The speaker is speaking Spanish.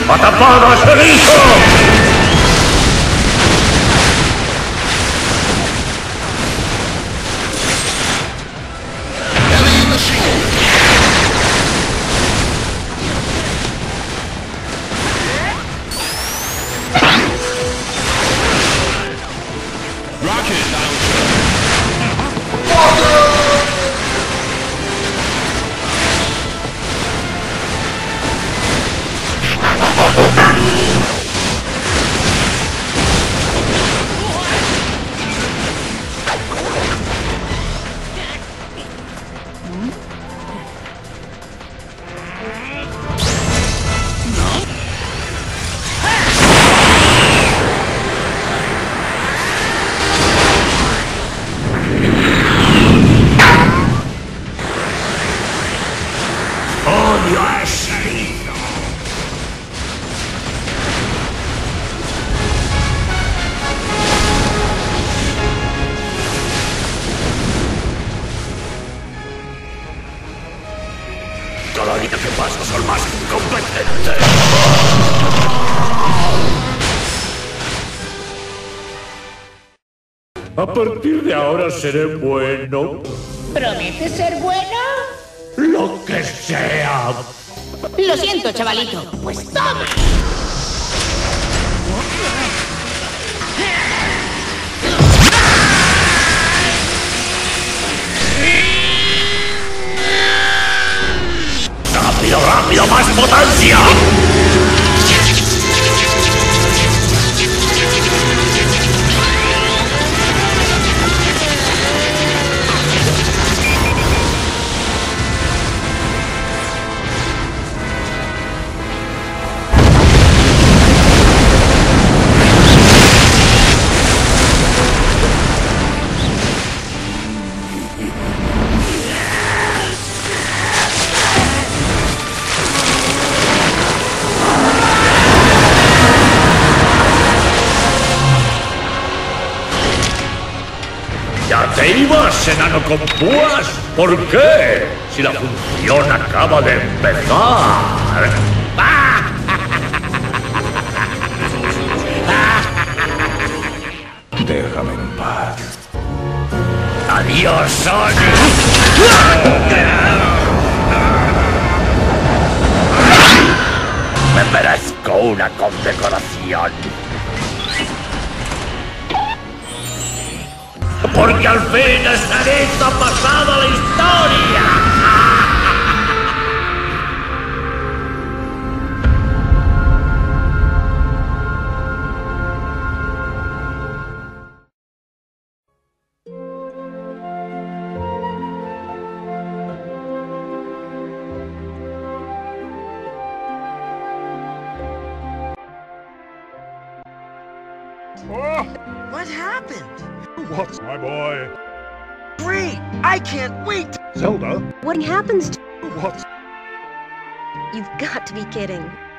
¡Atapadas, erizo! Cada día que pasa son más incompetentes. A partir de ahora seré bueno. ¿Prometes ser bueno? Lo que sea. Lo siento, chavalito. Pues toma. ¡Rápido, rápido! ¡Más potencia! ¿Ya te ibas, enano con púas? ¿Por qué? Si la función acaba de empezar. Déjame en paz. ¡Adiós, Sonic! Me merezco una condecoración. Porque al fin esta lista ha pasado a la historia. What happened? What's my boy? Great! I can't wait! Zelda? What happens to... What? You've got to be kidding.